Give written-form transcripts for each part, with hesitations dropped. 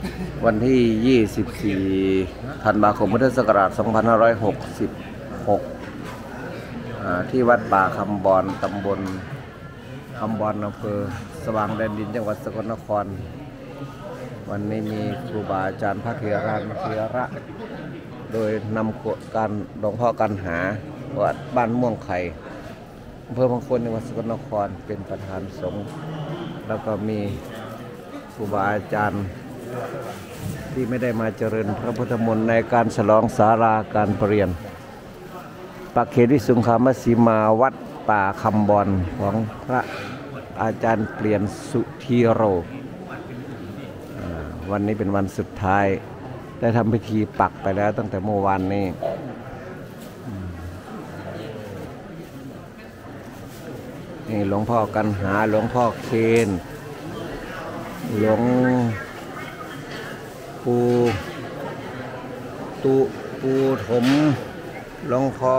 วันที่ 24 ธันวาคม พุทธศักราช 2566 ที่วัดป่าคำบอนตำบลคำบอนอำเภอสว่างแดนดินจังหวัดสกลนครวันนี้มีครูบาอาจารย์พระเถระโดยนำการหลวงพ่อกันหาวัดบ้านม่วงไข่อำเภอบางคนจังหวัดสกลนครเป็นประธานสงฆ์แล้วก็มีครูบาอาจารย์ที่ไม่ได้มาเจริญพระพุทธมนต์ในการฉลองศาลาการประเรียนปักเขตวิสุงคามสีมาวัดป่าคำบอนของพระอาจารย์เปลี่ยนสุธีโรวันนี้เป็นวันสุดท้ายได้ทำพิธีปักไปแล้วตั้งแต่เมื่อวานนี้นี่หลวงพ่อกันหาหลวงพ่อเคนหลวงปูถมหลวงพ่อ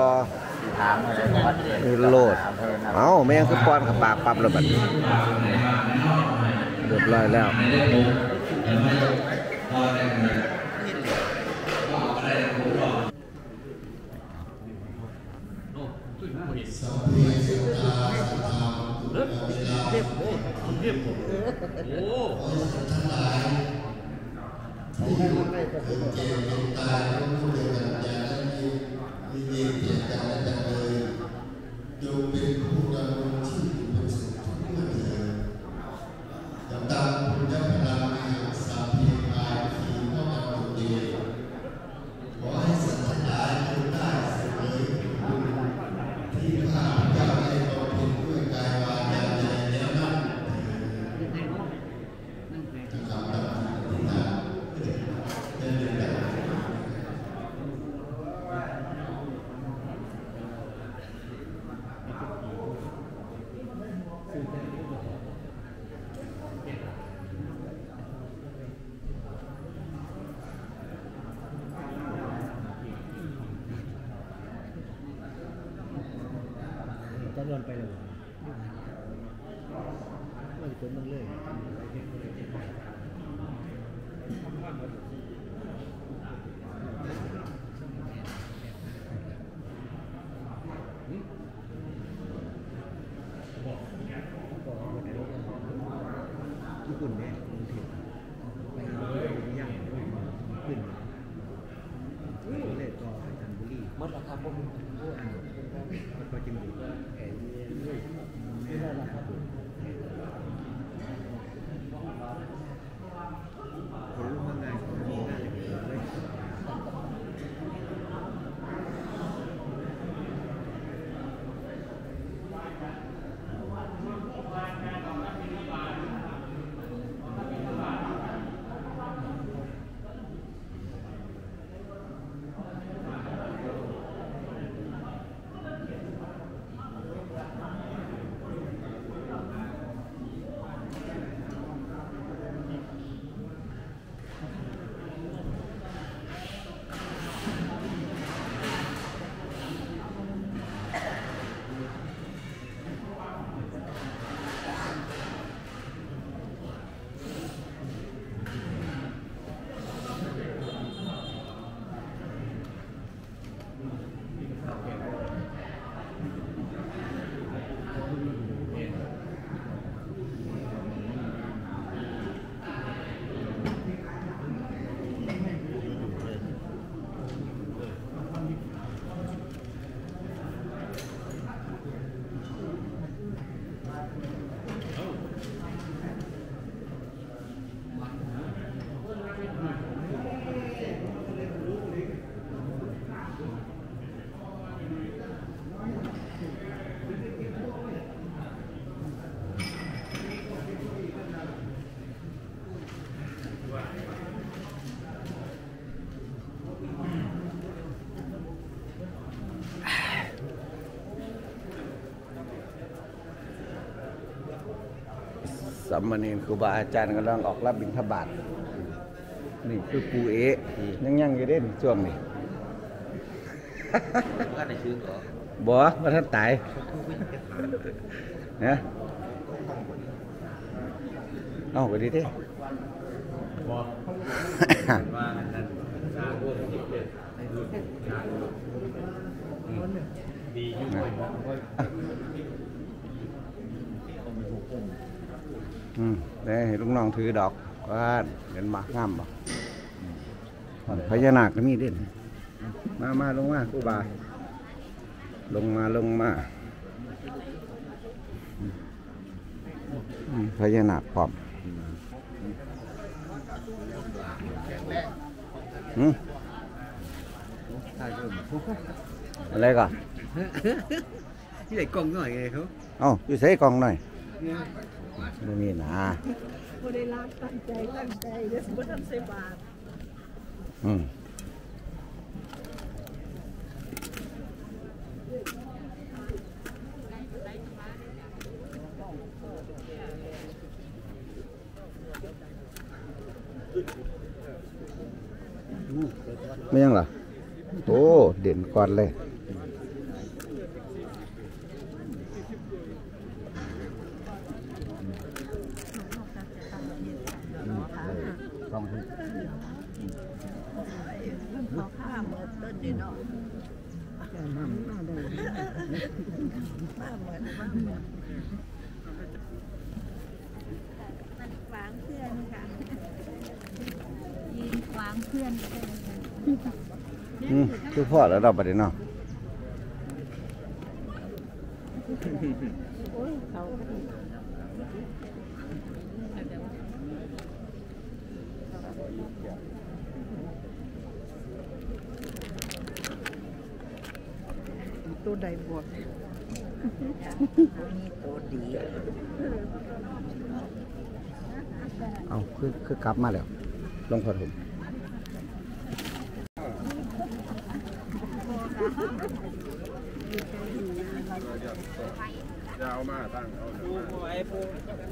โลดไม่ยังคือป้อนกับปากปั๊บเลยบัดเรียบร้อยแล้วจะโดนไปเลยไม่เป็นมันเลยญี่ปุ่นเนี่ยไปย่างขึ้นเลยก็ไปจันทบุรีหมดแล้วครับผมก็จึงอยู่แก่ไม่ได้ราคาถูกคนรู้ว่าไงคนรู้ว่าอย่างไรเลยสามเณรครูบาอาจารย์กำลังออกรับบิณฑบาตนี่คือปูเอะยังอยู่เด่นช่วงนี้ก็ได้ชื่อก่อบ่มาท่านตายนะเอาไปดิเด้ว่านั้นสร้างพวกที่เป็นดีอยู่เลยได้เห็นลุงน้องถือดอกว่าเห็นมากงามบ่พญานาคก็มีเด่นมาลงมาครูบาลงมาพญานาคพร้อมอะไรก่อนที่ไหนกล่องหน่อยไงเขาเอ้าอยู่ใส่กล่องหน่อยไม่มีนะไม่ได้รักตั้งใจเดี๋ยวสมมติทำเซบาทไม่ยังเหรอโอ้เด่นก่อนเลยเขาข้ามเหมือนต้นดีเนาะมาเหมือนขวางเพื่อนค่ะยืนขวางเพื่อนคือพ่อแล้วเราไปเนาะตัวใดบวกนี่ตัวดีเอาคือกลับมาแล้วลงพอถุมจะเอามาตั้งเอาไอ้ปู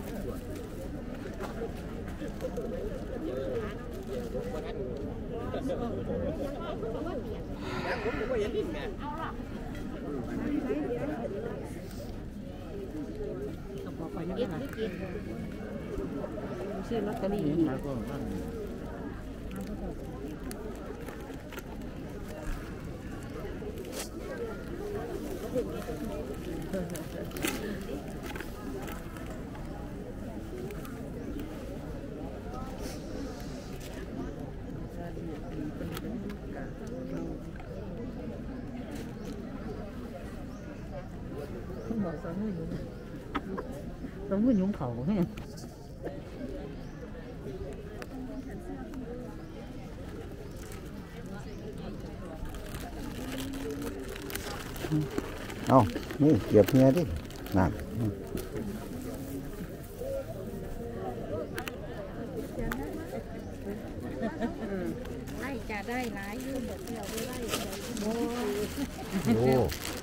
ชื่อลอตเตอรี่บอกสองมือยุ่งเขาไงเอานี่เก็บเงี้ยดินั่นไล่จะได้หลายยืมแบบเราได้ไล่โอ้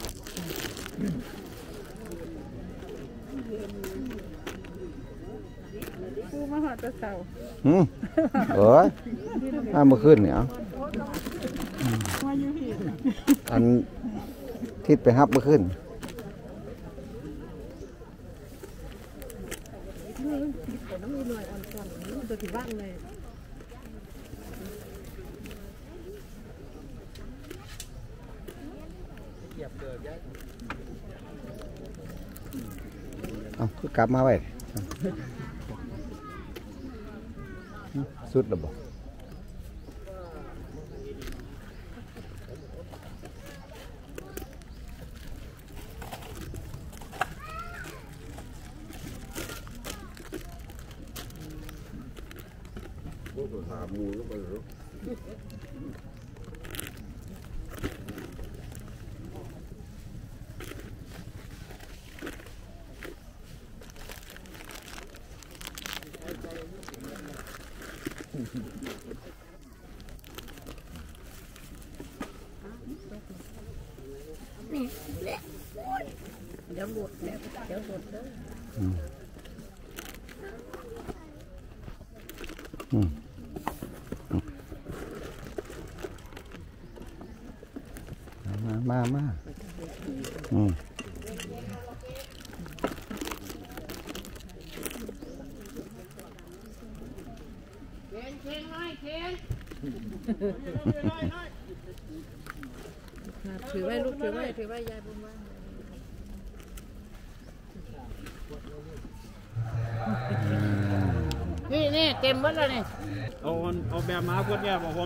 ผู้มาหอดตะเสาเอ้ยถ้าเมื่อคืนเนี่ยอันทิศไปฮับเมื่อคืนน้ำมีหน่วยอ่อนก่อนตัวที่บ้านเลยเอาคือกลับมาไว้สุดแล้วบอกถามมูก็ไปหรือเดี๋ยวบดเดี๋ยวบดเลยมาถือไว้ลูกถือไว้ยายบุญว่างนี่เต็มหมดแล้วนี่เอาแบบมาพวดเนี่ยบอกผม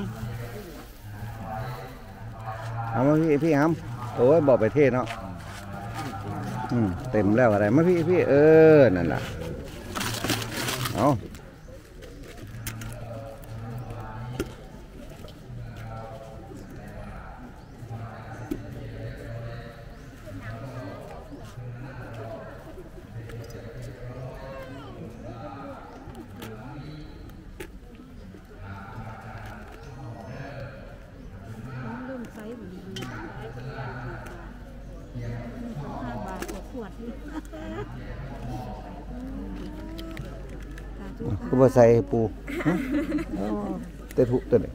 เอามาพี่ครับโอ้ยบอกไปเทศเนาะเต็มแล้วอะไรมาพี่นั่นแหละเอาก็บ่ใส่ปูเตะถุตัวนี้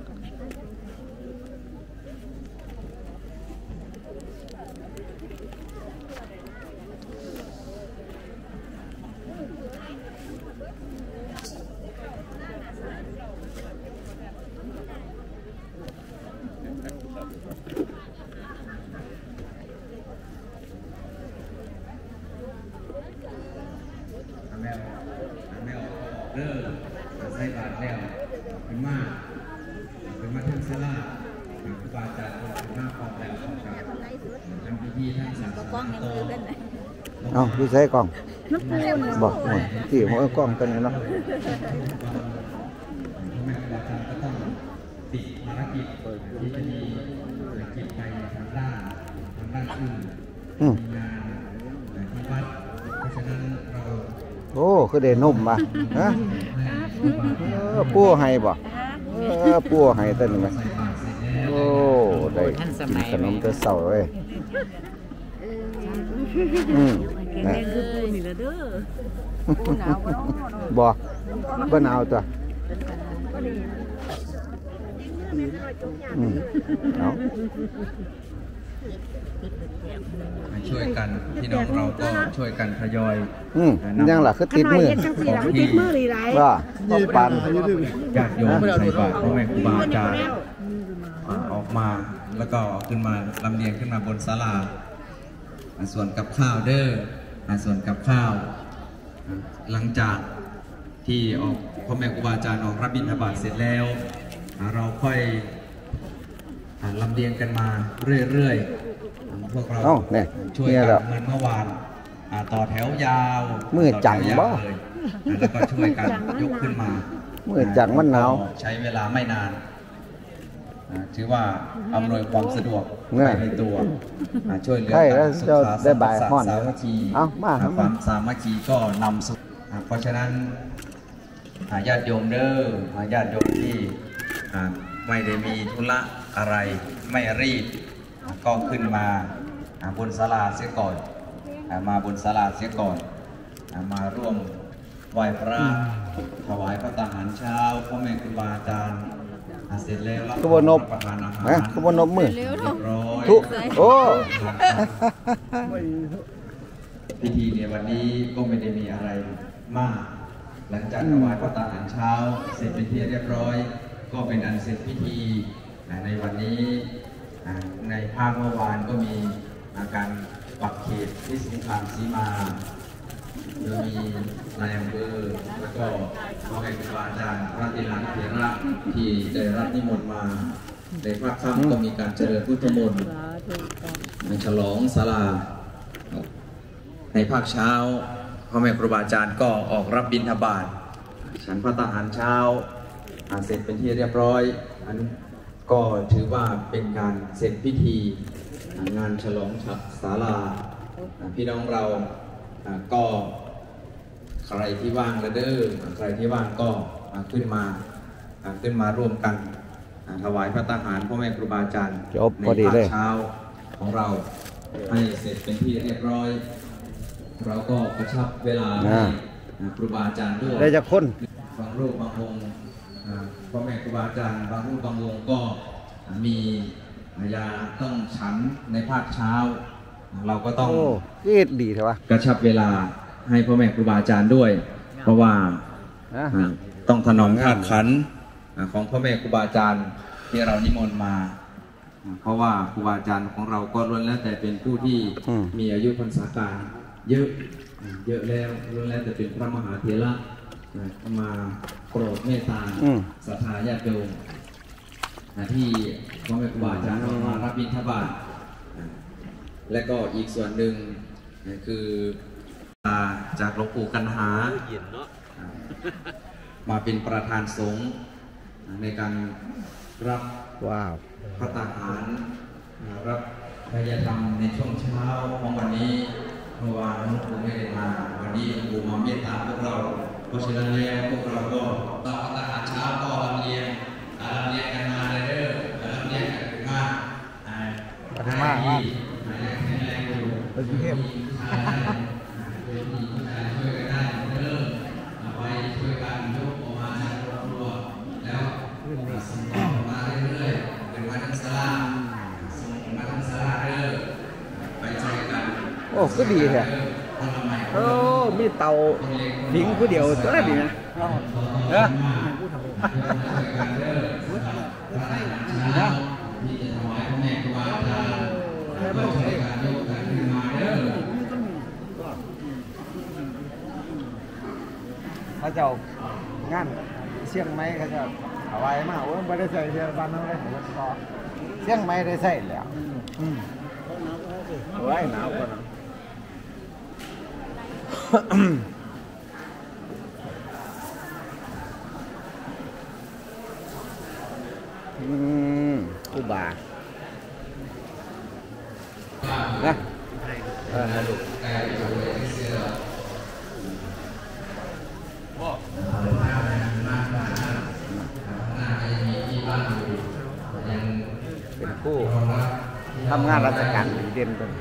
ใส่บาทแล้วเป็นมากทั้งสลาครูบาอาจารย์เป็นมากความแล้วทำพิธีทั้งสามกล้องยังมือเป็นไหนเอาพี่ใส่กล้องบอกที่หัวกล้องกันเนาะแม่ครูบาอาจารย์ก็ต้องติดภารกิจที่จะมีกิจไปทางด้านอื่นมีงานที่วัดเพราะฉะนั้นเราโอ้คือเด่นนุ่มป่ะฮะปูให้บ่ปูให้เต้นไหมโอ้ได้กินขนมแต่เสาร์เลยแกงคือปูนี่ละเด้อปูหนาวบ่หนาวตัวเอาช่วยกันพี่น้องเราก็ช่วยกันทยอยยังล่ะคือติดมือว่าต้องปันญาติโยมใส่บาตรพ่อแม่ครูบาอาจารย์ออกมาแล้วก็ขึ้นมาลำเลียงขึ้นมาบนศาลาส่วนกับข้าวเด้อส่วนกับข้าวหลังจากที่ออกพ่อแม่ครูบาอาจารย์ออกรับบิณฑบาตเสร็จแล้วเราค่อยลำเลียงกันมาเรื่อยๆพวกเราช่วยกันเหมือนเมื่อวานต่อแถวยาวมือจังบ่แล้วก็ช่วยกันยกขึ้นมามือจังมันหนาวใช้เวลาไม่นานถือว่าอำนวยความสะดวกในตัวช่วยเหลือกันสุขสามัคคีความสามัคคีก็นำสุขเพราะฉะนั้นญาติโยมเด้อญาติโยมที่ไม่ได้มีธุระอะไรไม่รีบก็ขึ้นมาบนศาลาเสียก่อนมาบนศาลาเสียก่อนมาร่วมไหว้พระถวายพระตาหารเช้าพ่อแม่ครูบาอาจารย์เสร็จแล้วขบวนนบขบวนนบมือทุกโอ้พิธีในวันนี้ก็ไม่ได้มีอะไรมากหลังจากถวายพระตาหารเช้าเสร็จเป็นที่เรียบร้อยก็เป็นอันเสร็จพิธีในวันนี้ในภาคเมื่อวานก็มีการปักเขตที่สงครามสีมาโดยมีนายอำเภอแล้วก็พ่อแม่ครูบาอาจารย์พระติลังเถระที่ได้รับนิมนต์มาในภาคค่ำก็มีการเจริญพุทธมนต์ฉลองศาลาในภาคเช้าพ่อแม่ครูบาอาจารย์ก็ออกรับบิณฑบาตฉันพระตาหารเช้าเสร็จเป็นที่เรียบร้อยอันก็ถือว่าเป็นการเสร็จพิธีงานฉลองศาลาพี่น้องเราก็ใครที่ว่างละเด้อใครที่ว่างก็ขึ้นมาร่วมกันถวายพระตาหารพ่อแม่ครูบาอาจารย์ในภาคเช้าของเราให้เสร็จเป็นที่เรียบร้อยเราก็กระชับเวลาให้ครูบาอาจารย์ด้วยได้จะค้นบางรูปบางองค์พ่อแม่ครูบาอาจารย์บางรูปบางองค์ก็มียาต้องฉันในภาคเช้าเราก็ต้องดีใช่ปะกระชับเวลาให้พ่อแม่ครูบาอาจารย์ด้วยเพราะว่าต้องถนอมธาตุขันธ์ของพ่อแม่ครูบาอาจารย์ที่เรานิมนต์มา เพราะว่าครูบาอาจารย์ของเราก็ล้วนแล้วแต่เป็นผู้ที่มีอายุพรรษาการเยอะแล้วล้วนแล้วแต่เป็นพระมหาเถระมาโปรดเมตตาศรัทธาญาติโยมที่พ่อแม่ครูบาอาจารย์มารับบิณฑบาตและก็อีกส่วนหนึ่งคือจากหลวงปู่กันหามาเป็นประธานสงฆ์ในการรับพระตาหารรับพระยธรรมในช่วงเช้าของวันนี้เมื่อวานหลวงปู่ไม่ได้มาวันนี้หลวงปู่มาเมตตาพวกเราเพราะฉะนั้นแล้วพวกเราก็รับพระตาหารเช้าก็ลำเลียงกันมาเลยเด้อลำเลียงกันถึงมากที่เป็นเทพช่วยกันได้เริ่มไปช่วยกันยกออกมาจากครอบครัวแล้วส่งออกมาเรื่อยๆเป็นวันทั้งสลาส่งมาทั้งสลาเรื่อยไปช่วยกันโอ้ก็ดีแท้โอ้มีเตาทิ้งผู้เดียวตัวนั้นดีนะที่จะถวายพระแม่ครูบาอาจารย์ช่วยกันยกกันขึ้นมาเด้อเขาจะงานเชียงใหม่เขาจะเอาไว้มาโอ้ไม่ได้ใส่เสื้อบ้านน้องเลยผมก็เชียงใหม่ได้ใส่แล้วโอ้ยหนาวกว่านั้นกูบานะลูกเป็นผู้ทำงานราชการเด่นเป็น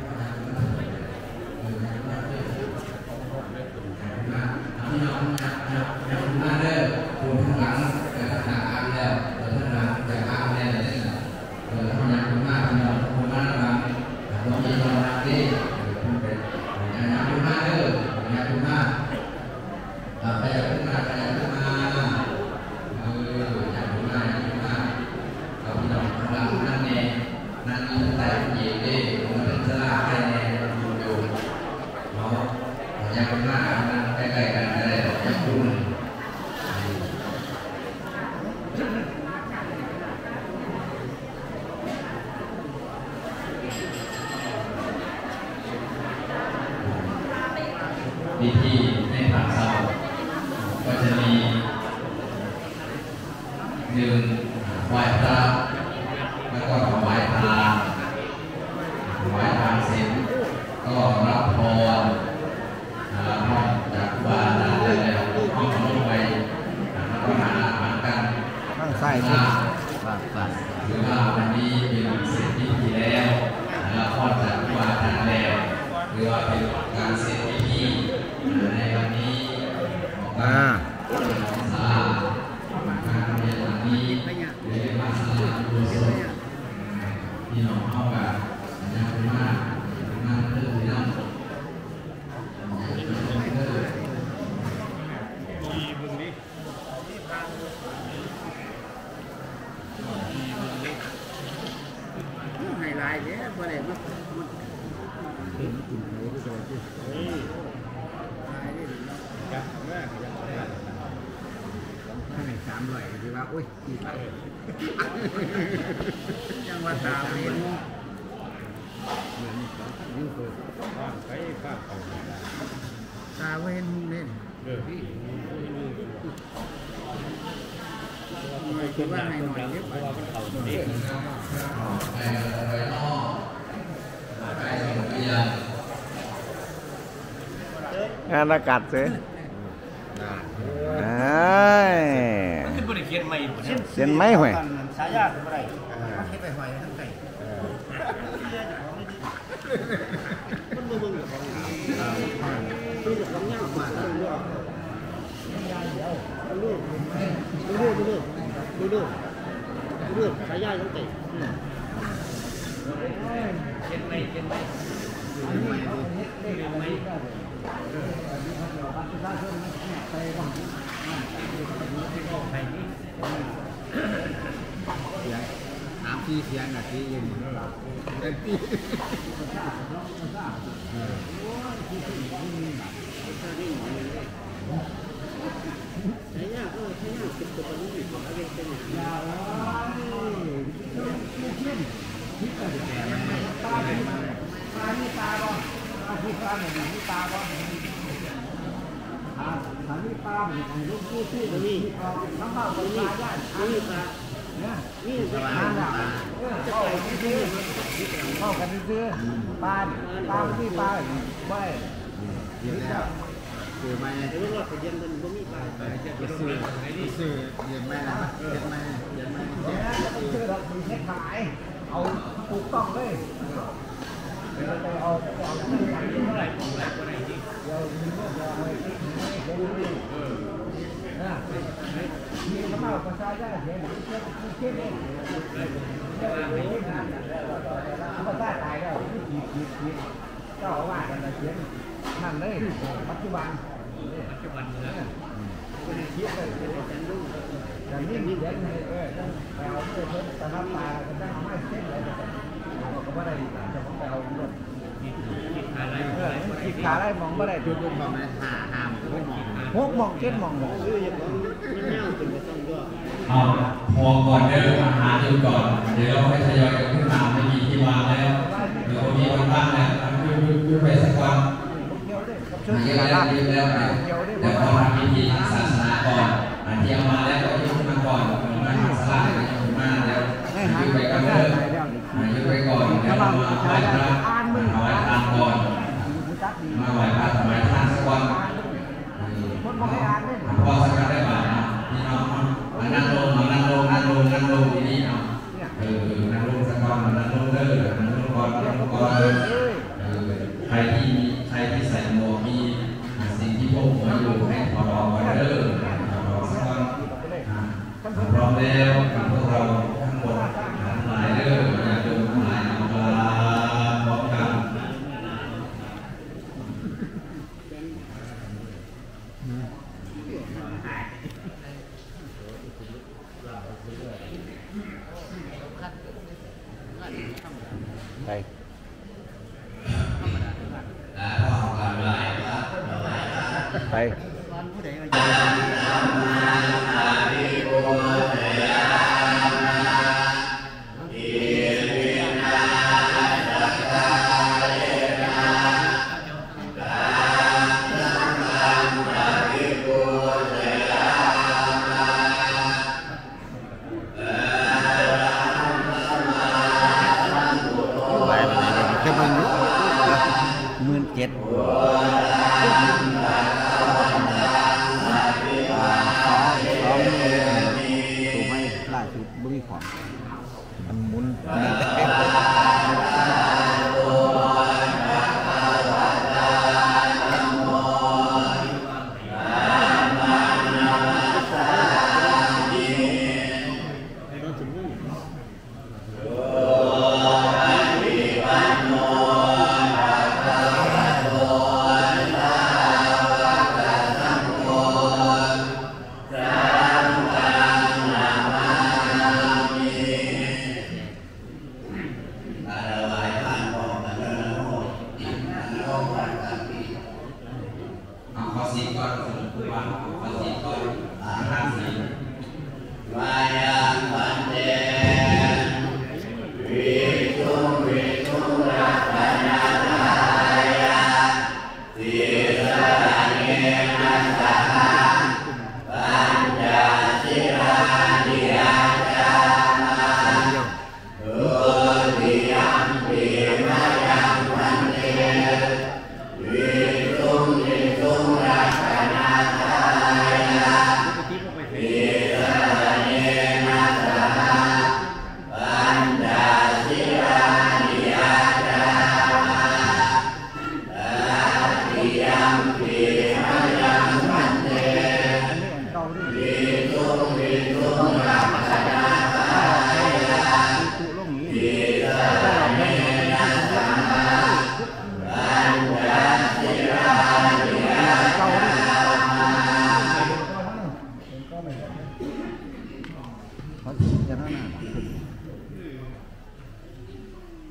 พิธีในภาคเศร้าก็จะมี1ไหว้พระแล้วก็ถวายทานเสร็จก็รับพรจากครูบาอาจารย์แล้วก็ลงไปรับประทานอาหารกันข้างซ้ายนี่ถือว่าวันนี้เป็นเสร็จพิธีแล้วพรจากครูบาอาจารย์แล้วถือว่าเป็นการเสร็จพิธีในวันนี้สาการเรียนวันนี้เรียนมาสาดูสดพี่น้องเข้ากับยากมากเรื่องที่นั่งไฮไลท์เนี่ยบ่ได้มา300คือว่าอุ้ยยังว่าตาเห็นตาเห็นเล่นคิดว่าให้หน่อยเยอะไปงานอากาศเสียเส้นไม้ห่วยสายยากอะไรให้ไปหอยทั้งไก่ดูสายยากทั้งไก่เส้นไม้อที่เสียงที่ยืนเป็นที่เข้ากันซื้อปลาที่ปลาไม่ยืนแล้วคือไม่ซื้อยืนไม่นะยืนไม่ซื้อเรามีเช็คขายเอาถูกต้องเลยไปเอาเท่าไหร่เดี๋ยวมีเรื่องอะไรมีกระเป๋าประชาชนเห็นเช่นนี้เขาได้ตายแล้วขีดเจ้าว่ากันเขียนนั่นเลยปัจจุบันเนี่ยคิดเลยแต่นี่มีเด่นไปเอาเพื่อนแต่น้ำตาก็ได้ไม่เส้นอะไรก็ไม่ได้จะต้องไปเอาเรื่องขีดขาได้มองไม่ได้จุดมองไม่หามพวกมองเช่นมองเลยเอาพอก่อนเดินหาจุดก่อนเดี๋ยวเราให้ทยอยกันขึ้นมาไม่มีที่วางแล้วเดี๋ยวมีคนบ้างแล้วคือไปสักวันเยอะแล้วเดี๋ยวพอทำพิธีศาสนาก่อนที่เอามาแล้วก็ยกมาก่อนมาทำสลากยกมาแล้วยกไปก่อนเด้อยกไปก่อนแล้วมาไหว้พระมาไหว้ทานก่อนมาไหว้พระถวายทานสักวันพอสักวันได้บ่ายพี่น้องนั่งลงทีนี้เนาะนั่งลงสักวันนั่งลงเด้อนั่งลงก่อนใครที่ใส่หมวกมีสิ่งที่พกหัวอยู่ให้ถอดออกเด้อสักวันพร้อมแล้วกับพวกเราทั้งหมดทั้งหลายเด้ออย่าโดนทั้งหลายเอาลาพร้อมกันไปไป17,000ถูกไหมล่าสุดบุรีของมันหมุน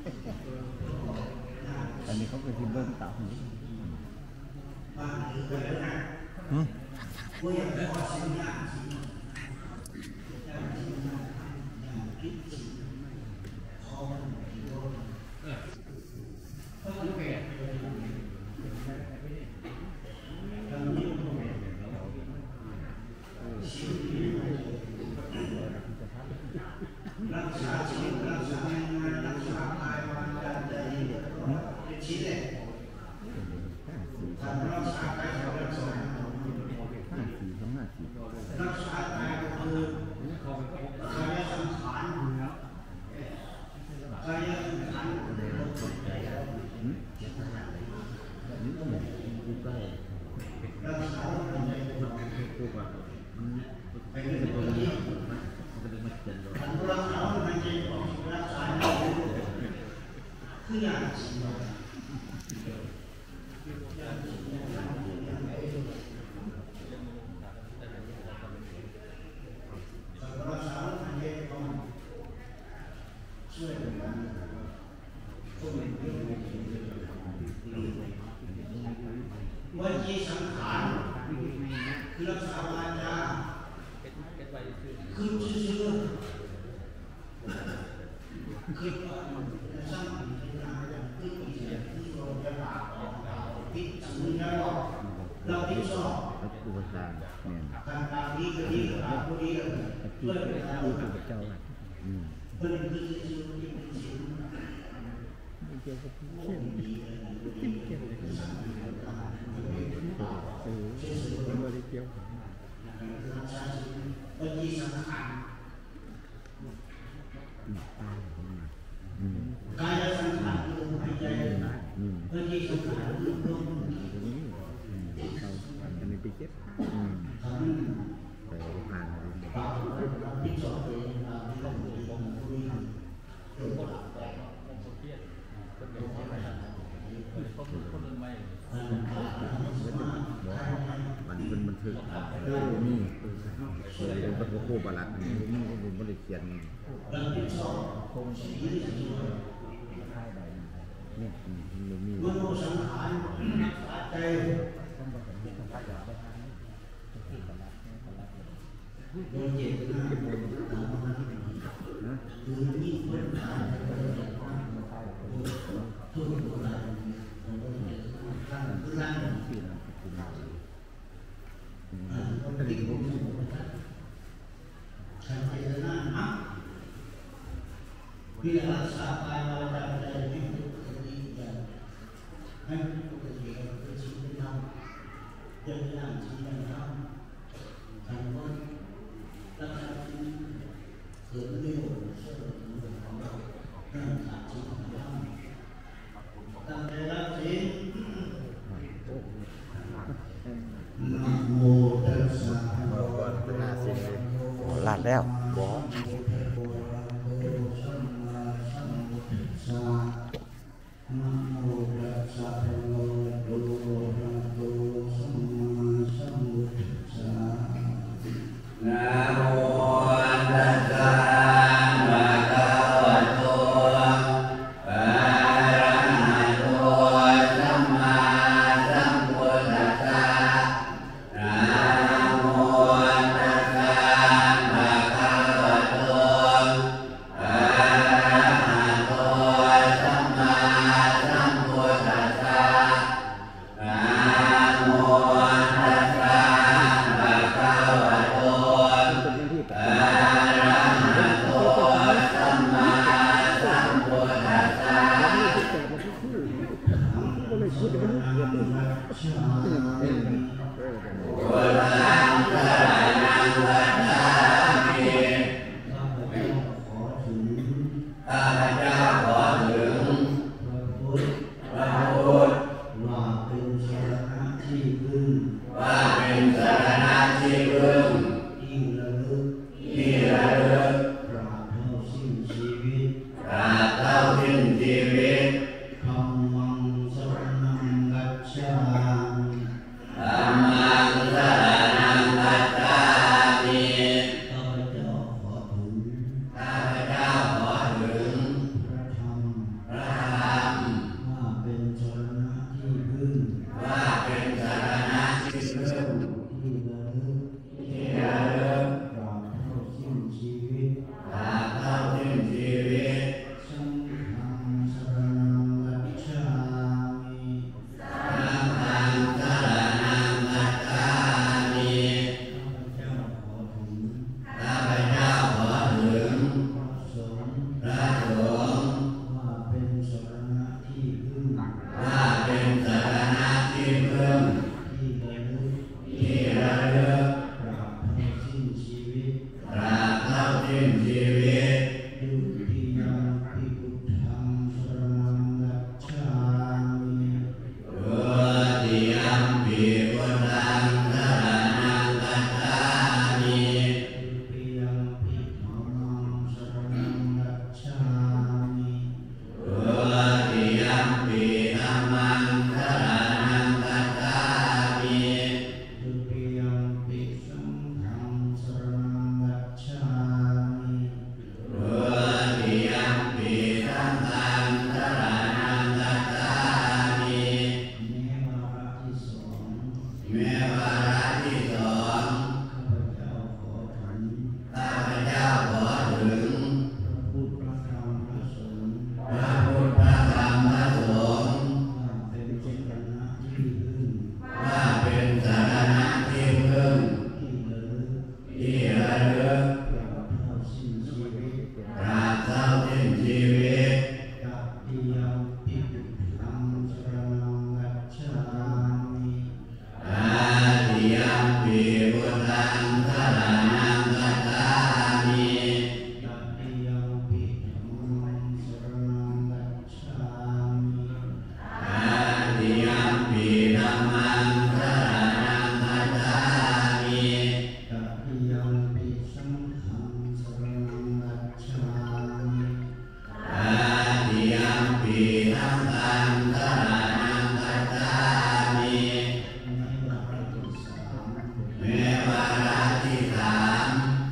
อันนี้เขาเป็นที่เบิ้งเต่าวันที่สังขารคือรักษาวาจาคือชื่อคือสร้างคือที่โรงพยาบาลพิษสุนัขเราพิจารณาอุปทานการตามนี้ก็ดีตามผู้ดีเพื่อเป็นการดูกับเจ้าเพื่อเป็นชื่อที่เป็นชื่อเกี่ยวกับเช่นเกี่ยวกับบริเกี่ยววันที่สำคัญกายสังขารลมหายใจวันที่สำคัญลมอันนี้ไปเก็บแต่ผ่านที่สองมันเป็นบันทึกนี่เป็นประตูโคบาลัดนี่ผมไม่ได้เขียนนี่มันมีมโนสังขารใจโดยเจตนาคือนี่ทุกคนร่างที่เราติดผมทางเจตนานะวิหารสาปายเราจะใจให้ทุกคนดีอย่างให้ทุกคนดีเป็นชีวิตเราเดินหน้าชีวิตเราทำว่ารักษาชีวิตเกิดเรื่องเชื่อถือของเราตั้งขาดชีวิตของเราตั้งใจรักศีลนะโมตัสสะภะคะวะโตอะระหะโตสัมมาลาดแล้วบ่นะโมตัสสะภะคะวะโตอะระหะโตสัมมาสัมพุทธัสสะนะโมตัสสะภะคะวะโตอะระหะโตสัมมาสัมพุทธัสสะนะโมตัสสะภะคะวะโตอะระหะโตสัมมาสัมวิตดุติยังปิพุทธังสรณังคัจฉามิดุติยังปิพุทธังสรณังคัจฉามิดุติยังปิธัมมังสรณังคัจฉามิดุติยังปิธัมมังสรณังคัจฉามิดุติยังปิสังฆังสรณังคัจฉามิดุติยังปิสังฆังสรณังคัจฉามิแม้วาระที่สองข้าพเจ้าขอถึงพระพุทธพระธรรมพระสงฆ์ว่าเป็นสรณะที่พึ่งที่ระลึกตราบเท่าสิ้นชีวิตกัปปิยังปิพุทธังสรณังคัจฉามิอาติยังปิพุทธังสรณังคัจฉามิกัปปิยังปิธัมมังสรณังคัจฉามิอาติยังปิธัมมังสรณังคัจฉามิกัปปิยังปิสังฆังสรณังคัจฉามิอาติยังปิสังฆังสรณังคัจฉามิแม้วาระที่สาม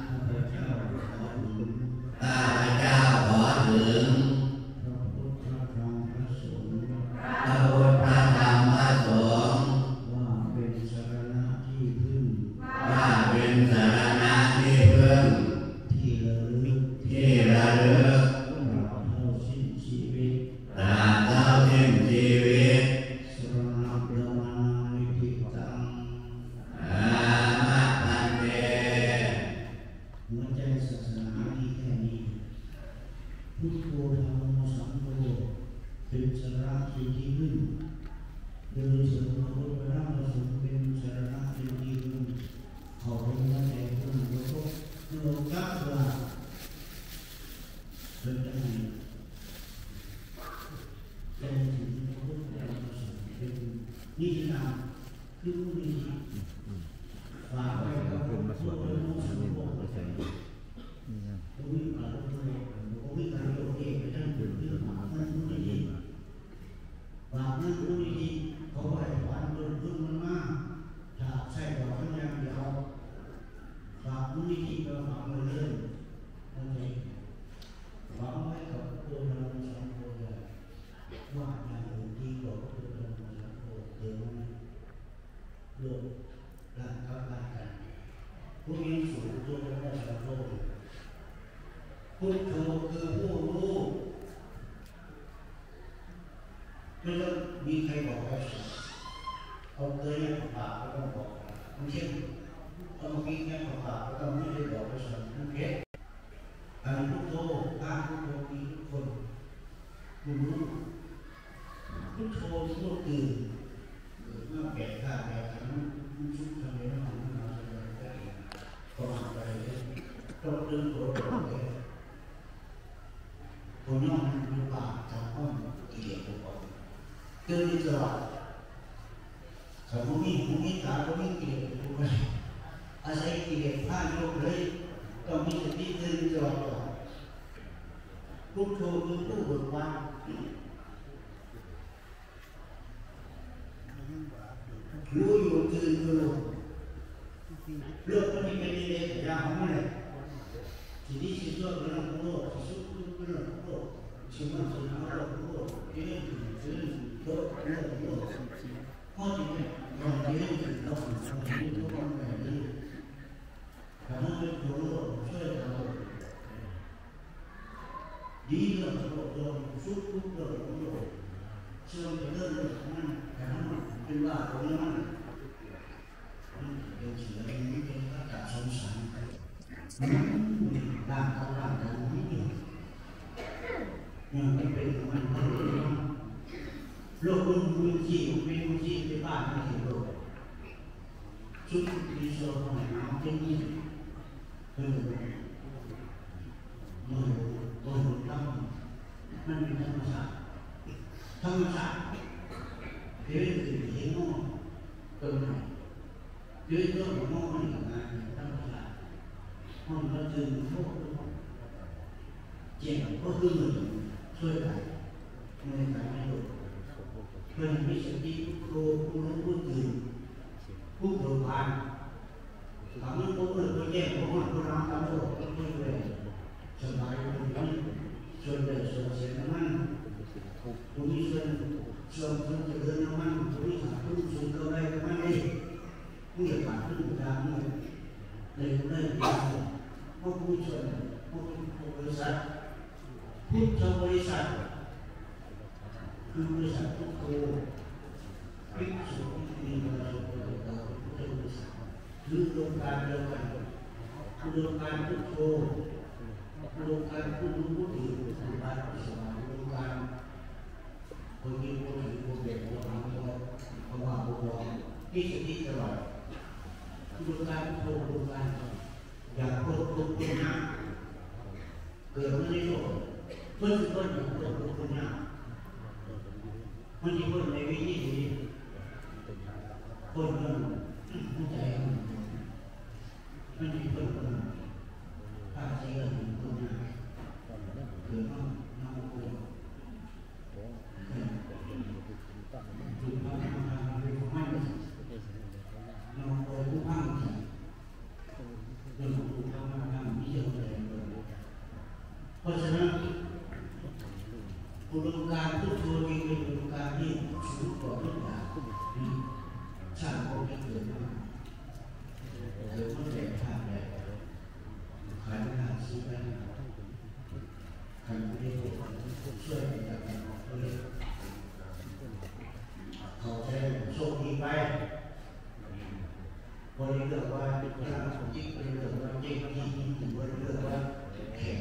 ข้าพเจ้าขอถึงพระพุทธพระธรรมพระสงฆ์ว่าเป็นสรณะที่พึ่งที่ระลึกตราบเท่าสิ้นชีวิตสรณังระมังนิพิตังอามะพันเตหัวใจศาสนามีแค่นี้พุทโธธัมโมสังโฆเป็นสรณะที่พึ่งโดยสมมติว่าพระธรรมสงฆ์เป็นสรณะที่พึ่งเขาเป็นหัวใจพึ่งแล้วก็โลกัสว่าเป็นยังไงเป็นถึงพระพุทธเจ้าเป็นนิพพานคือผู้มีฝากไว้กับพระพุทธเจ้าผู้มีการโลภผู้มีการโลภเองไปทั้งหมดเรื่องของมันผู้นี้ฝากนั้นผู้นี้เขาไหว้วานเดินขึ้นมันมาถ้าใช่บอกทั้งอย่างเดียวฝากผู้นี้ก็ฝากมาเรื่อยนั่นเองหวังไว้กับตัวเราสองคนเลยว่าอย่างอื่นที่บอกตัวเราสองคนเดี๋ยวนี้โลกร่างกายกันผู้มีสูงตัวเราสองคนพุทโธคือผู้รู้ไม่ต้องมีใครบอกให้เอาเกยเนี่ยปากก็ต้องบอกมันเช่นเอามีแค่ปากก็ต้องไม่ได้บอกให้สั่งมันเพ็ดอันพุทโธการพุทโธมีทุกคนรู้พุทโธทั่วตื่นเมื่อแก่ข้าแก่ขันมันชุกทำให้เราหนาสบายใจก็มาไปเลยต้องเดินตัวเราเลยคนย่อมดูปากจากห้องกิเลสตัวก่อนเดินตลอดเขาไม่มีตาเขาไม่กิเลสตัวก่อนอาศัยกิเลสผ่านโลกเลยต้องมีสติเดินตลอดพุทโธคือผู้เบิกบานรู้อยู่ตื่นอยู่เรื่องก็มีเป็นเรื่องยาวของมันเลยทีนี้สิ่งที่เราต้องรู้สิ่งที่เราต้องรู้สิ่งที่เราต้องรู้เรื่องสิ่งโลกโลกโลกข้อที่เนี่ยเราเรียนถึงเราสิ่งที่เราต้องแบบนี้แต่ถ้าเรารู้ช่วยเราดีเราเราสุขเราช่วยเรื่องนั้นแต่ถ้าเป็นว่าตรงนั้นเป็นสิ่งที่เป็นการสงสารร่างเขาร่างกายนี้ยังไม่เป็นมันโลกรุ่งรุ่งที่เป็นรุ่งที่เป็นบ้านไม่เห็นโลกชุดที่โซ่ของไหนน้ำเป็นนี่คือมันเป็นธรรมชาติธรรมชาติเกิดขึ้นเองน้องต้นไม้เกิดต้นน้องนี่งานธรรมชาติห้องเราจึงโทษเจียงก็คือมือช่วยกันมือกันไม่หลุดเพื่อนมีสติโครผู้รู้ผู้ตื่นผู้เบิกบานทำให้ผู้อื่นผู้แย่ผู้ห้องผู้ร้องตามโลกผู้ช่วยเลยสบายผู้นี้ส่วนเดือดส่วนเสียน้ำมันผู้นี้ส่วนคนจะเดินน้ำมันผู้นี้ขาดผู้สูงเท่าไรก็ไม่ได้ผู้จะขาดผู้ทางเลยเลยผู้ผู้ส่วนผู้บริษัทผู้เจ้าบริษัทคือบริษัททุกตัวพิสูจน์มีบริษัทตัวเก่าผู้เจ้าบริษัทคือโครงการเดียวกันโครงการทุกตัวโครงการผู้รู้ผู้ถือโครงการผู้สมัครโครงการคนที่ผู้ถือผู้เด็กผู้ทำตัวผู้ว่าผู้รองที่สติตลอดโครงการทุกตัวโครงการอย่างโครงการเกิดไม่ได้โลกเพื่อนอย่างโครงการมันจะคนในวิธีนี้คนมันใจมันจะคนถ้าเชื่อถึงคนนั้นคือน้องคนถูกต้องทำให้ไม่น้องคนผู้พังเรื่องถูกต้องทำไม่เยอะเลยเพราะฉะนั้นอุดมการณ์ทุกตัวมีอุดมการณ์ที่สูงกว่าทุกอย่างชาติโลกที่เกิดมาเกิดมาแต่ชาติใดขายหน้าซื้อไปใครไม่ได้ช่วยกันจัดการเลยเขาใช้โชคดีไปบริเวณว่ายิ่งบริเวณว่ายิ่งถึงบริเวณว่าแข็ง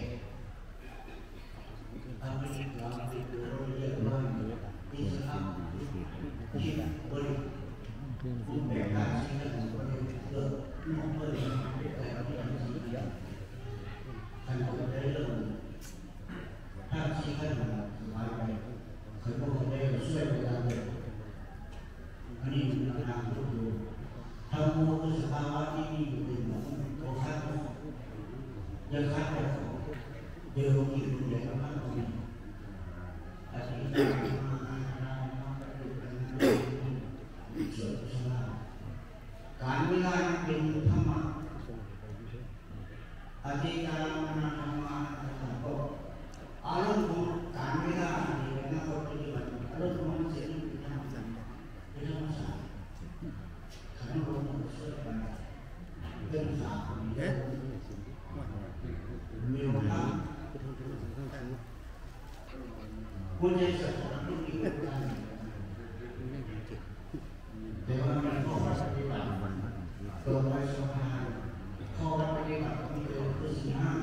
ทำให้เราติดตัวเยอะมากที่สำคัญที่บริรูปแบบการใช้งานบริเริ่มมองเมื่อแต่ที่ทำสิ่งนี้ท่านก็ได้เริ่มถ้าที่ท่านสบายไปเคยบอกได้ช่วยเวลาเลยอันนี้เป็นทางที่ดูทำโมคือสภาวะที่มีอยู่ในหมู่ตัวข้างยังข้างไปเดี๋ยวมีคนใหญ่มากกว่านี้อาทิตย์นี้การเวลาเป็นธรรมะอธิการนาธรรมะก็อารมณ์ของการเวลาในนักปฏิบัติอารมณ์ของเสียงเป็นธรรมะเป็นธรรมชาติขันธ์ลมช่วยกันเป็นสามีมีโอกาสควรจะศึกษาที่มีการแต่ว่ามีข้อปฏิบัติตัวไว้สำคัญข้อปฏิบัติมีเกิดขึ้นสี่ห้า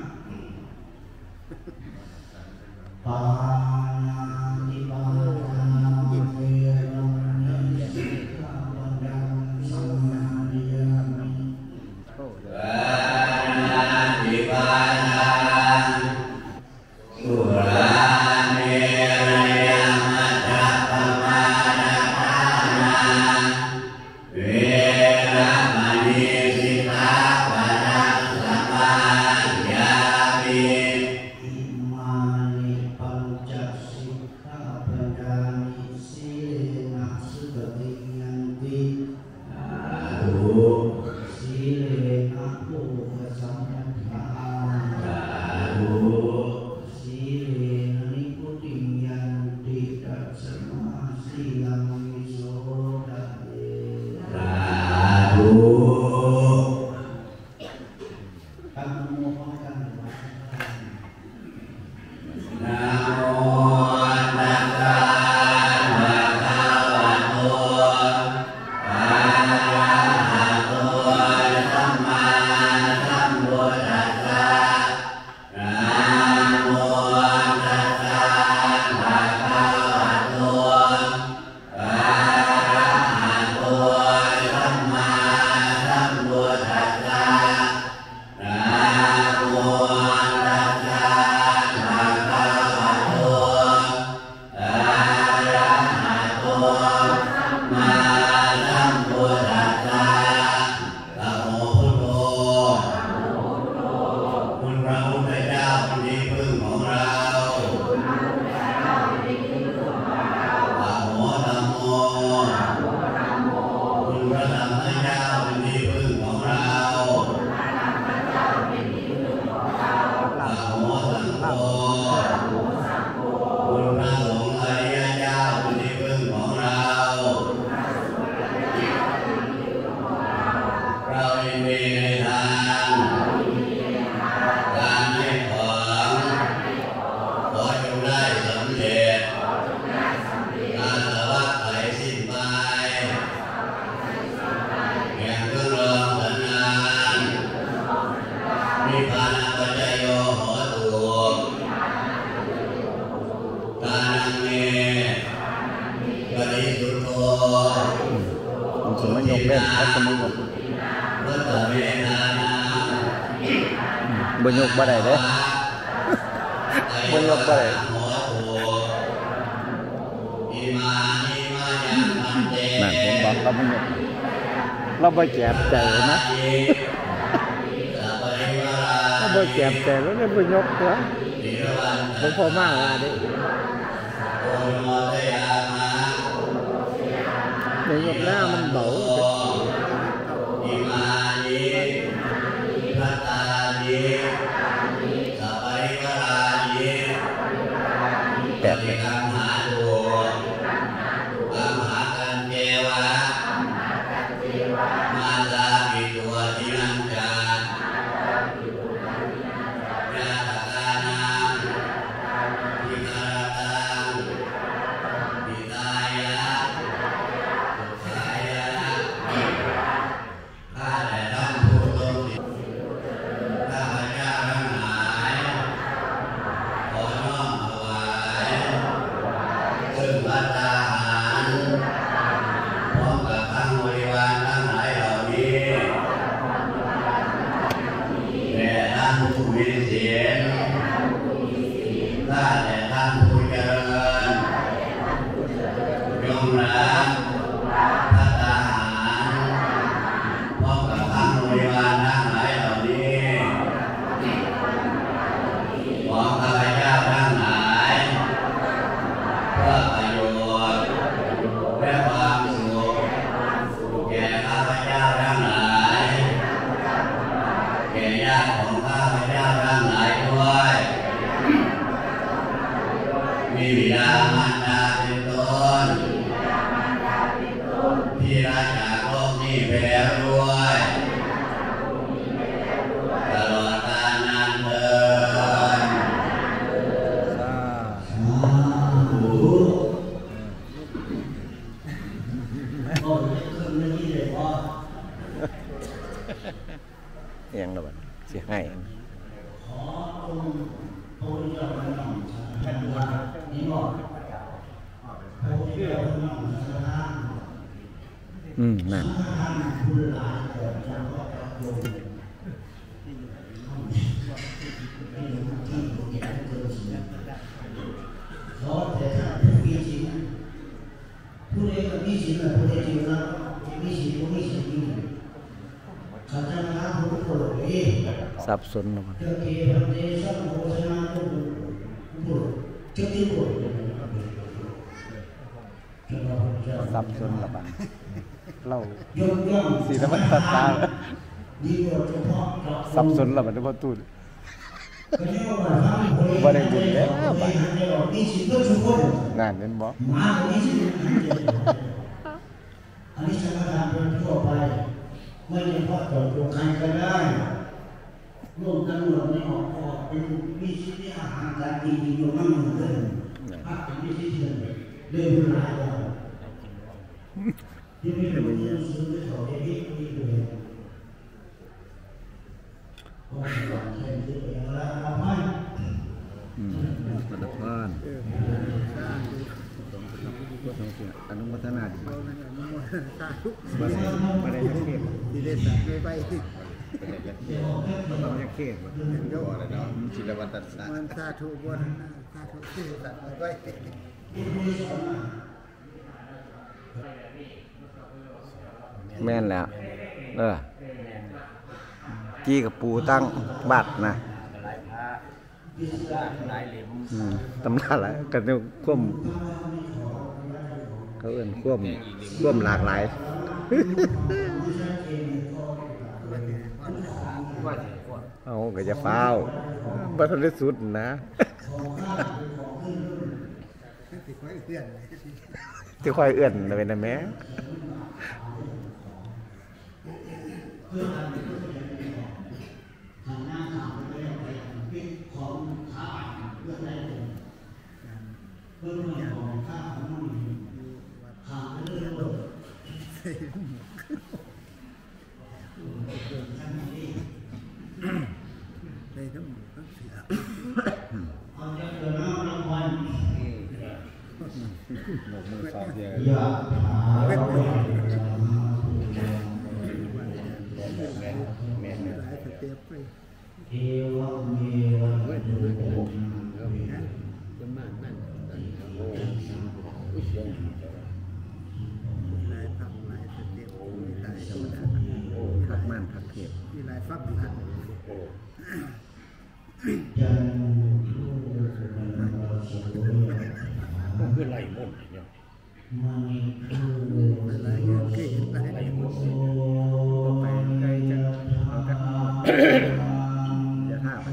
ปานาติปาทาเวรมณีสิกขาปัญญาสมาธิยามิปานาติปาทาสุราเมรยมัจจปมาดาทานาเวรมณีสิกขาปัญญาสมาธิยามิอิมานิปัญจเล่นเอาสมุนบนยกบ่ได้เด้บนยกบ่ได้นั่นผมบอกเราบนยกเราบ่แจบใจนะเราบ่แจบใจแล้วเนี่ยบนยกตัวผมพอมากเลยดิบนยกหน้ามันเบาแปดเลยมีบิดามารดาเป็นต้นที่รักจากโลกนี้ไปแล้วด้วยตลอดกาลนานเถิดเอียงแล้วบัดสิให้นั่นสับสนแล้วมันสับสนแล้วมันเราสีน้ำมันตาสับสนแล้วมันได้พอตูดบ่ได้บุญแล้วไปงานนั้นบอกอันนี้ฉันก็ทำเป็นทั่วไปไม่ได้พอต่อตัวใครก็ได้ร่วมกันหมดในออกเป็นมีชีวิตอาหารการกินอยู่มั่งเหมือนเดิมถ้าเป็นวิธีเดิมเดินหลายอย่างที่ไม่เป็นอย่างนี้ซื้อไม่ถอดที่ไม่เป็นก็แค่ซื้อไปแล้วเอาไปกระพานอนุโมทนาดีมากมาได้ยังเก็บดีได้สั่งไปต้องยังเก็บเยอะเลยเนาะศิลปะตัดสารมันสาธุบนสาธุที่ตัดไว้แม่นแล้วจี้กับปูตั้งบัตรนะตำนานอะไรกันเนี่ยควมเขาเอิ้นควมหลากหลายเอาก็จะเฝ้าบัตรได้สุดนะที่ค่อยเอื้อนเลยนะแม่มือสองเดียวเตียบไปเอวะเมวะโตนะจะมานั่นลายพักลายเตียบมีลายธรรมดาพักม่านพักเทพมีลายฟักพักจันโทนะโมโสยะก็คือไล่มนต์เนี่ยมังโทลายเงี้ยเคยเห็นลายไปใกล้จะเอากันจะท่าไป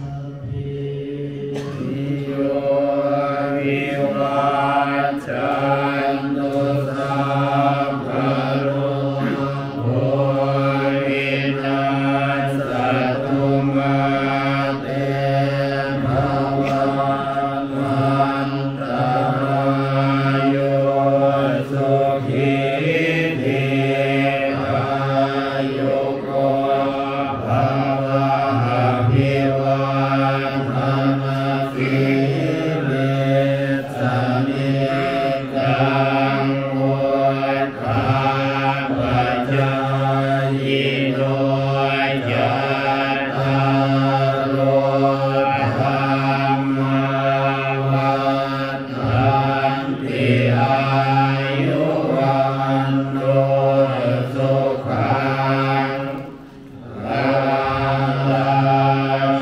โยวิวัชชันตุสัพพะโลโควินาศตุมาเตภวัตวันตรายโยสุขีทีขายุโกภวะอภิวาทนาสิริสนิจังวุฒาปัจจายโนยัตตาโลธรรมวัฏฏันติอายุวันโนสุขังภะลัง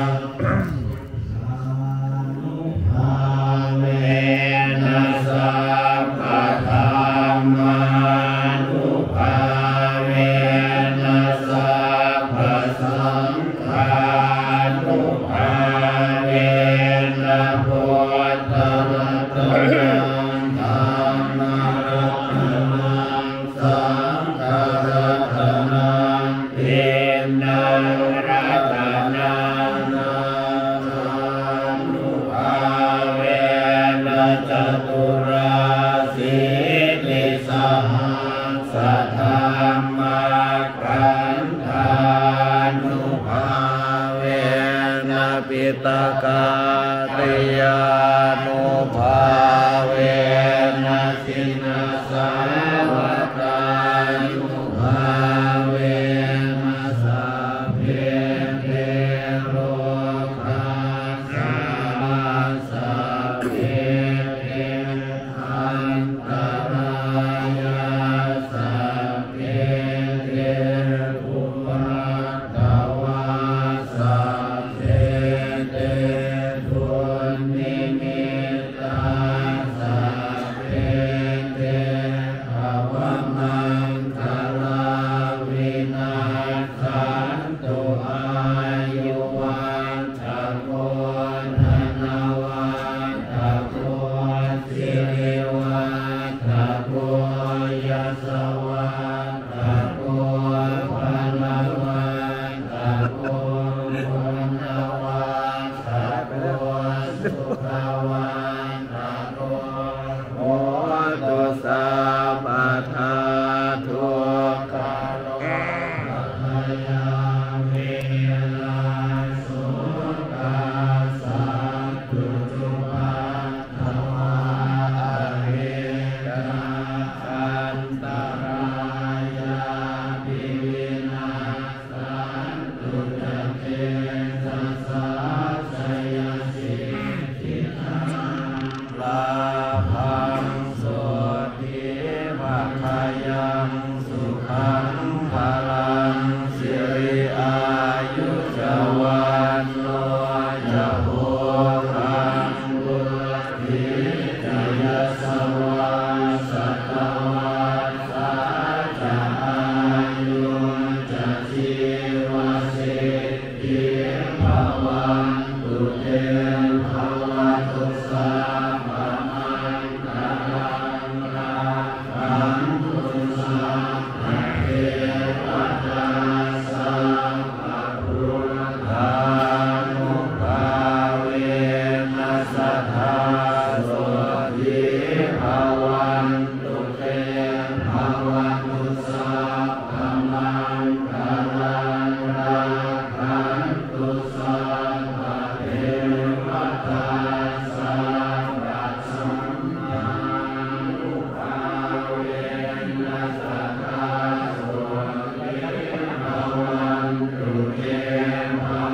นุภาเวนัสสะภะธรรมานุภาเวนัสสะภะสังฆานุภาเวนะพุทธรัตนังธัมมรัตนังสังฆรัตนังเทนังรัตนังนานุภาเวนะจตุราสิติสหังสัทธามาคันธานุภาเวนะปิตกาติยานุภาเวนะสินาสาวกานุภาเวนะสัพเพเทโรคาสาสัพเพเทอันตรายาสัพเพเทภูรัตตวาสัพเพเททุนนิมิตาสัพเพเทภวมังคลาวินาสันตุอายุวันชโกธนวันตะโกสิริวันตะโกยสวันตะโกพลวันตะโกปุณวันตะโกสุขวันตะโกโหตุสัพพะทาทุกขโลภยาเมลาสุตาสัตตุจุปัฏฐวาอริยสันตรายาปิวินาสันตุจเตสัสสะสยสิทธินังลาภังโสติภะคายังสุขังพลังสิริอายุจวันโนจะโหคังบุติจะยสวัสสัตวัสสะจะอายุจะชีวสิทธิภวันตุเตภวันตุสัพพมังคลังราคันตุสัพพเทวตาสัพพพุทธานุภาเวนัสสะทาโสติภวันตุเตภวันตุสัพพมังคลังราคันตุสัพพเทวตาสัพพสัมมานุภาเวนัสสะทาโสติภวันตุเตภ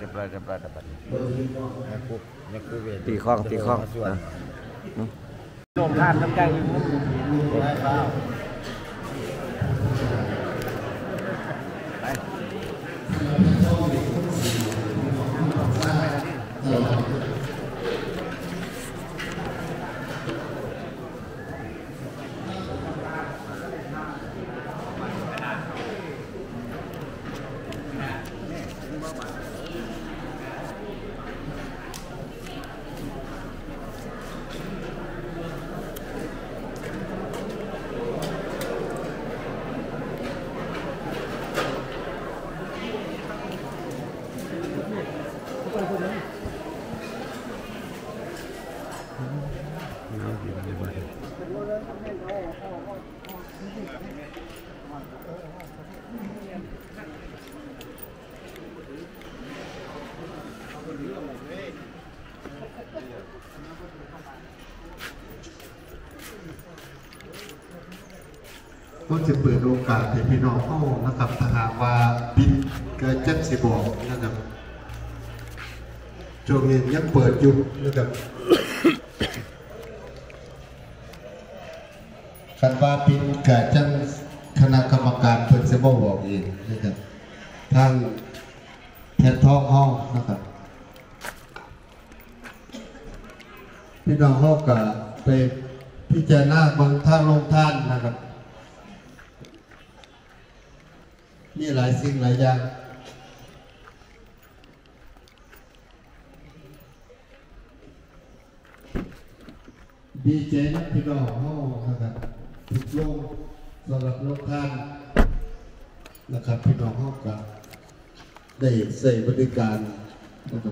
บร้อยตีตีข้องนะลงทานน้ำใจลืมน้ำบุญได้เปล่าก็จะเปิดโอกาสให้พี่น้องเข้านะครับถ้าหากว่าบินเกิดจัดสิบอกนะครับช่วงนี้ยังเปิดอยู่นะครับคันว่าบินเกิดจังคณะกรรมการเปิดจะบอกเองนะครับทางแทนท้องห้องนะครับพี่น้องเข้ากับไปพิจารณาบางท่านลงท่านนะครับมีหลายสิ่งหลายอย่างดีใจนะพี่น้องห้องนะครับทุกโลกสำหรับโลกท่านนะครับพี่น้องห้องกับได้ใส่บริการนะครับ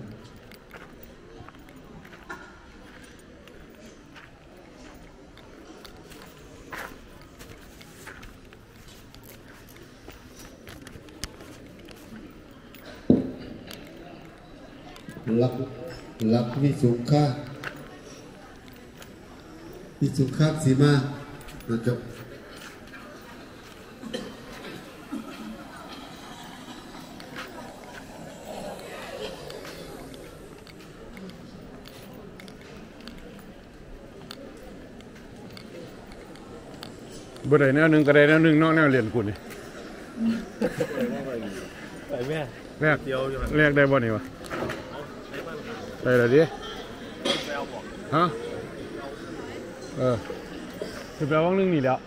รักวิสุขะสีมานะครับบ่ได้แนวหนึ่งก็ได้แนวหนึ่งนอกแนวเรียนกูนี่แรกได้บ่นี่วะได้แล้วดิฮะคือแปลว่านึงนี่แล้ว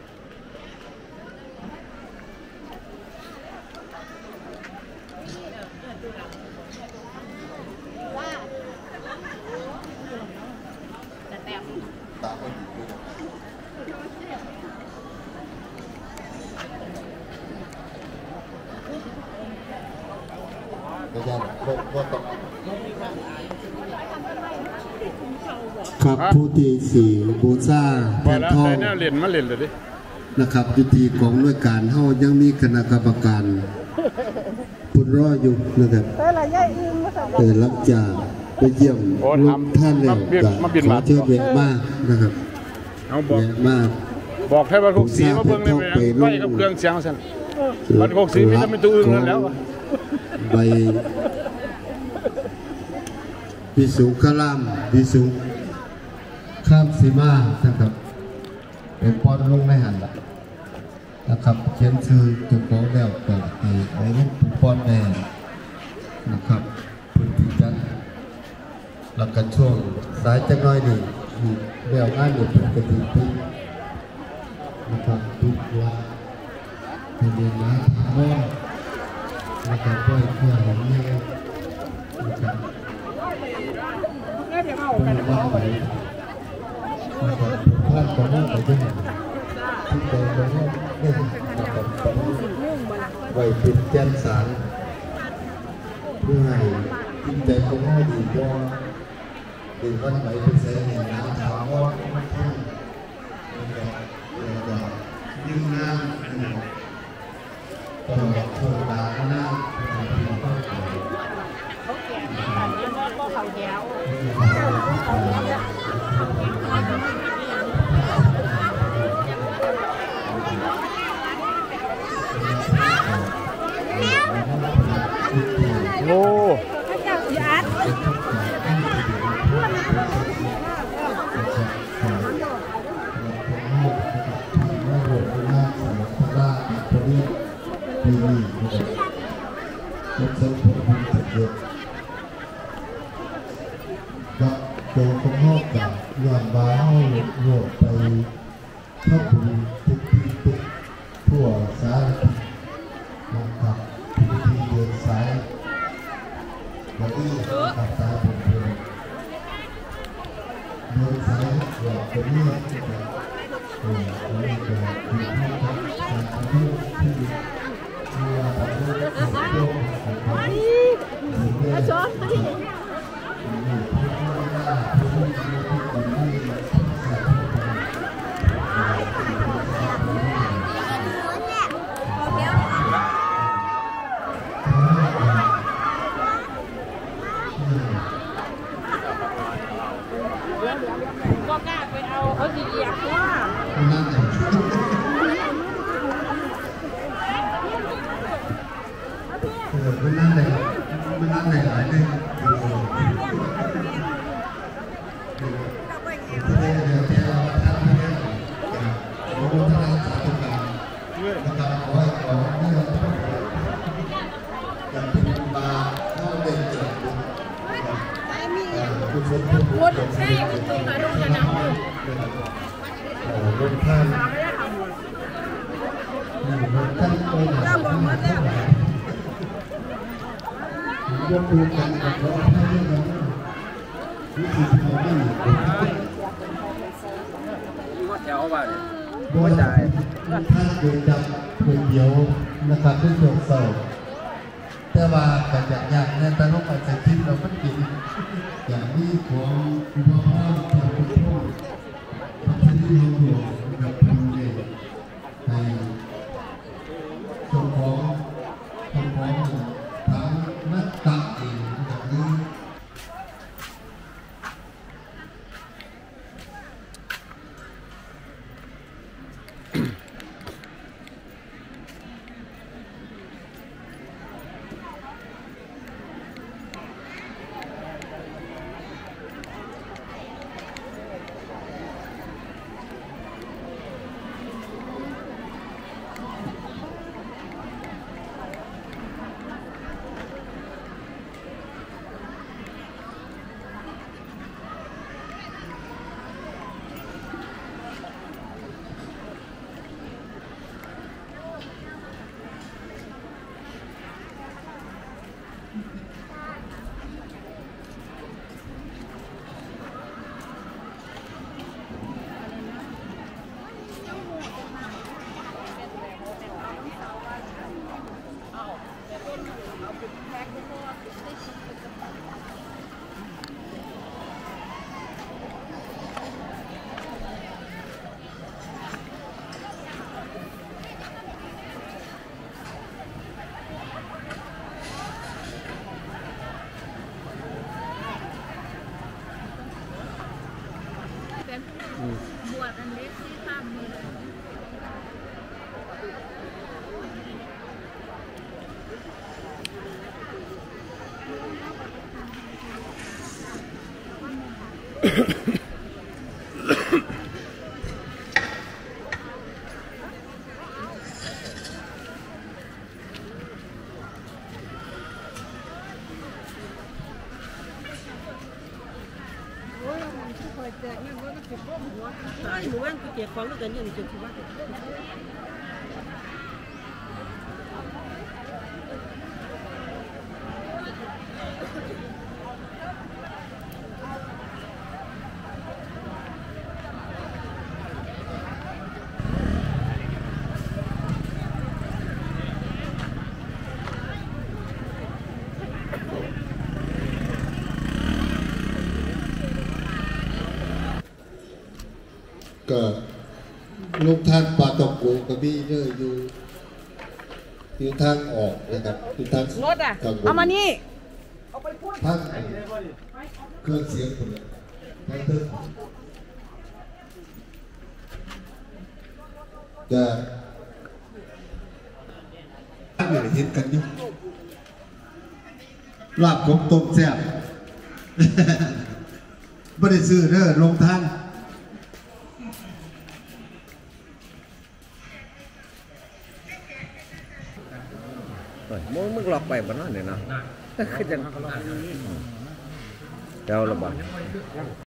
ครับผู้ที่สี่บูชาแทนทองได้แนวเรียนมาเรียนเลยดินะครับยุติของหน่วยการเฮายังมีคณะกรรมการพุ่นรออยู่นะครับหลังจากไปเยี่ยมลูกท่านแล้วก็ขอเชิญเวทมากนะครับเอาบอกเวทมากบอกให้บ้านโคกศรีมาเบิ่งเลยไปกับเครื่องเสียงสั่นบ้านโคกศรีไม่จะเป็นตัวอื่นแล้วใบวิสุขลามวิสุข้ามสีมานะครับเป็นป้อนลงในหันนะครับเขียนชื่อจุดของแล้วก็ไอ้ลูกป้อนแม่นะครับพื้นที่จัดแล้วก็ช่วงสายจังน้อยนี่แล้วงานอยู่เป็นกระถิ่นพินะครับทุกวันเป็นเดือนมาถามว่านะครับด้วยเพื่อของแม่นะครับเป็นว่าไปท่านก็น่าไปด้วยทุกคนก็น่าได้นะครับไว้เป็นแกนสารเพื่อให้จิตใจของเราดีกว่าเป็นวันไหวเป็นแสงแห่งน้ำถาวรไม่ทุ่งนะครับยืนน้ำนะครับตลอดโคดาหน้าโอ้เจ้าอย่าอัดกับตัวของห้องกับย้อนว้าวโยกไปเข้าถึงทุกที่ทุกทั่วสารทิศนะครับที่เดินสายวันนี้กับตาผมเดินสายหลอกคนนี้วันนี้ก็คือห้องกับการทำที่ที่ว่าทำให้เที่ยวของชอบก็กล้าไปเอาเขาดีอยากว่ามันนั่นเลยหลายเลยวนใช่มันตรงไหนตรงจะหนักอยู่ลงท่านถ้าบอกมาแล้วยกมือกันกับเราให้เราวิธีเขาไม่หยุดแถวบ้านบ่จ่ายท่านโดยดำคนเดียวนะครับทุกช่วงเศร้าแต่ว่าการอยากในตลกอาจจะคิดเราก็กินอย่างนี้ของคุณพ่อทางคุณพ่อที่เราอยู่กับทำเองให้ส่งของทั้งนักตักเองอย่างนี้บวชอันเล็กที่ข้ามมือหมู่บ้านกูเก็บของด้วยกันยังจนถึงว่าก็ลูกท่านปาตกโกกระบี่เยอะอยู่ทางออกนะครับอยู่ทางรถอ่ะเอามานี่ทางเครื่องเสียงคนละทางเดินจะอยู่ในเห็นกันอยู่ลาบขมต้มแซ่บ ไม่ได้ซื้อเด้อลงทานเฮ้ยมึงหลอกไปบ้านนั่นเนี่ยนะคือจังเจ้าระบาด